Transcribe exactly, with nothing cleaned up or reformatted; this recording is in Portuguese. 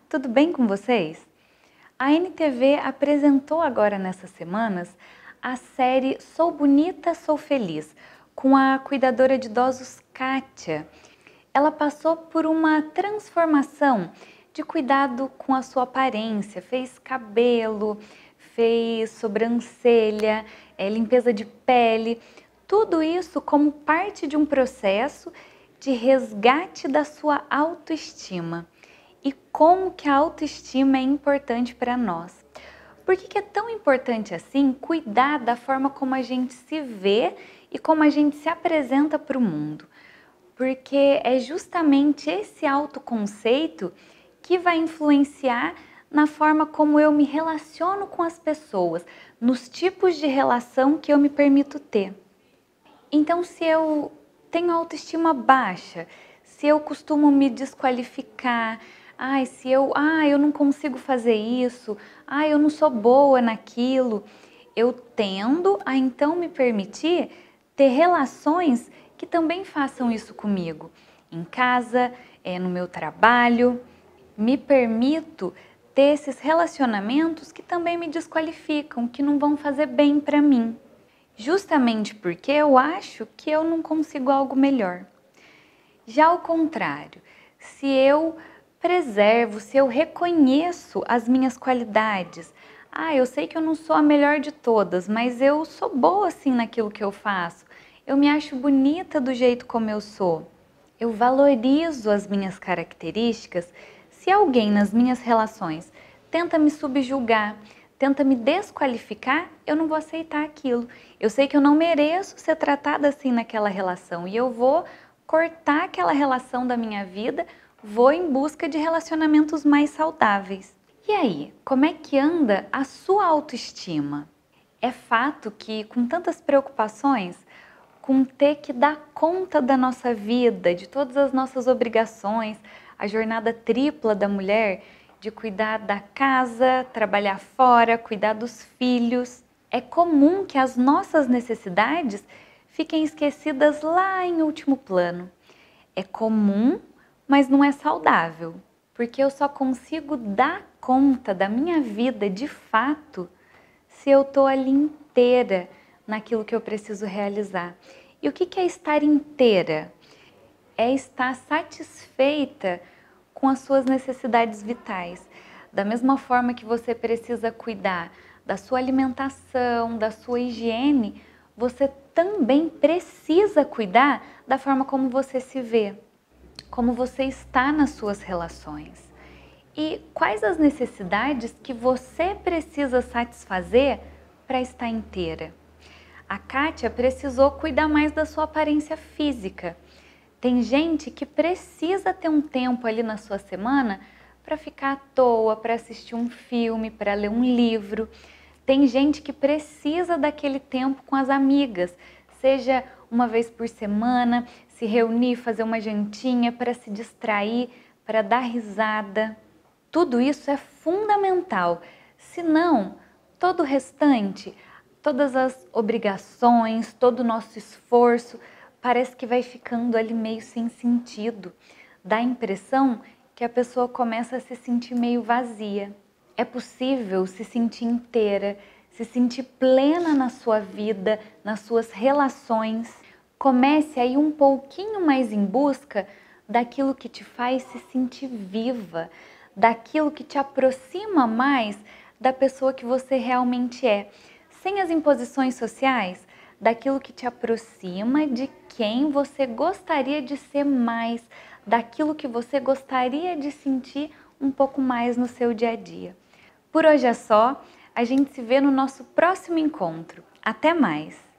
tudo bem com vocês? A N T V apresentou agora nessas semanas a série Sou Bonita, Sou Feliz, com a cuidadora de idosos Kátia. Ela passou por uma transformação de cuidado com a sua aparência, fez cabelo, fez sobrancelha, é, limpeza de pele, tudo isso como parte de um processo de resgate da sua autoestima. E como que a autoestima é importante para nós. Por que que é tão importante assim cuidar da forma como a gente se vê e como a gente se apresenta para o mundo? Porque é justamente esse autoconceito que vai influenciar na forma como eu me relaciono com as pessoas, nos tipos de relação que eu me permito ter. Então, se eu tenho autoestima baixa, se eu costumo me desqualificar, ai, se eu, ah, eu não consigo fazer isso, ah, eu não sou boa naquilo, eu tendo a então me permitir ter relações que também façam isso comigo. Em casa, é, no meu trabalho, me permito ter esses relacionamentos que também me desqualificam, que não vão fazer bem para mim. Justamente porque eu acho que eu não consigo algo melhor. Já ao contrário, se eu preservo, se eu reconheço as minhas qualidades, ah, eu sei que eu não sou a melhor de todas, mas eu sou boa assim naquilo que eu faço, eu me acho bonita do jeito como eu sou, eu valorizo as minhas características. Se alguém nas minhas relações tenta me subjugar, tenta me desqualificar, eu não vou aceitar aquilo. Eu sei que eu não mereço ser tratada assim naquela relação e eu vou cortar aquela relação da minha vida, vou em busca de relacionamentos mais saudáveis. E aí, como é que anda a sua autoestima? É fato que com tantas preocupações, com ter que dar conta da nossa vida, de todas as nossas obrigações, a jornada tripla da mulher, de cuidar da casa, trabalhar fora, cuidar dos filhos. É comum que as nossas necessidades fiquem esquecidas lá em último plano. É comum, mas não é saudável, porque eu só consigo dar conta da minha vida de fato se eu estou ali inteira naquilo que eu preciso realizar. E o que é estar inteira? É estar satisfeita com as suas necessidades vitais. Da mesma forma que você precisa cuidar da sua alimentação, da sua higiene, você também precisa cuidar da forma como você se vê, como você está nas suas relações. E quais as necessidades que você precisa satisfazer para estar inteira? A Kátia precisou cuidar mais da sua aparência física. Tem gente que precisa ter um tempo ali na sua semana para ficar à toa, para assistir um filme, para ler um livro. Tem gente que precisa daquele tempo com as amigas, seja uma vez por semana, se reunir, fazer uma jantinha para se distrair, para dar risada. Tudo isso é fundamental, senão todo o restante, todas as obrigações, todo o nosso esforço, parece que vai ficando ali meio sem sentido. Dá a impressão que a pessoa começa a se sentir meio vazia. É possível se sentir inteira, se sentir plena na sua vida, nas suas relações. Comece a ir um pouquinho mais em busca daquilo que te faz se sentir viva, daquilo que te aproxima mais da pessoa que você realmente é, sem as imposições sociais, daquilo que te aproxima de quem você gostaria de ser mais, daquilo que você gostaria de sentir um pouco mais no seu dia a dia. Por hoje é só, a gente se vê no nosso próximo encontro. Até mais!